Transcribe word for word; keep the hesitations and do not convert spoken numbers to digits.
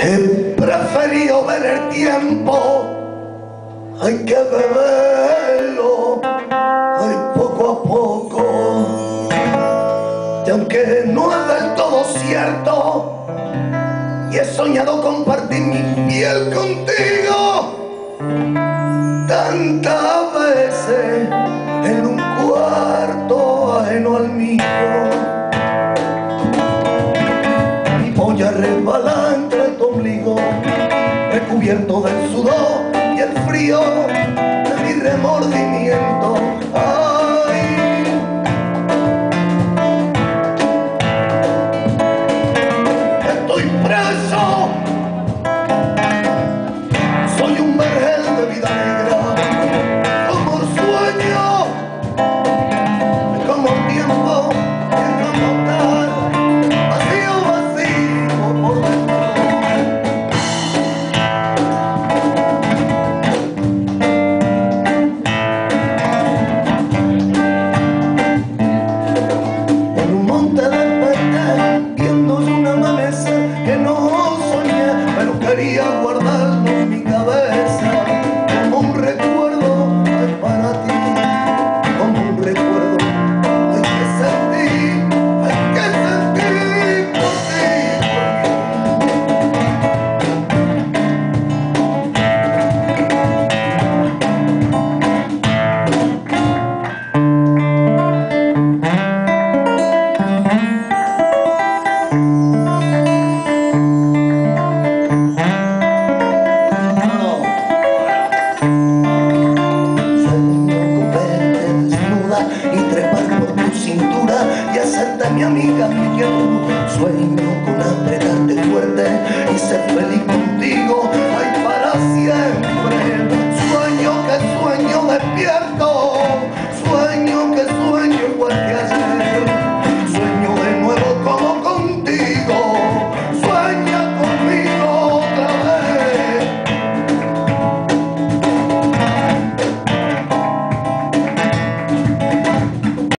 He preferido ver el tiempo, hay que beberlo, hay poco a poco. Y aunque no es del todo cierto, y he soñado compartir mi piel contigo tantas veces en un cuarto ajeno al mío. Mi polla resbala entre tu ombligo, recubierto del sudor y el frío de mi remordimiento. Ay, estoy preso, soy un vergel de vida negra, como el sueño, como el tiempo, y como tal, vacío, vacío por dentro. En un monte desperté, viéndose un amanecer que no soñé, pero quería guardarlo en mi cabeza como un recuerdo. Ay, para ti, como un recuerdo. Hay que sentir, hay que sentir por ti, y trepar por tu cintura y hacerte mi amiga, mi tú. Sueño con apretarte fuerte y ser feliz contigo.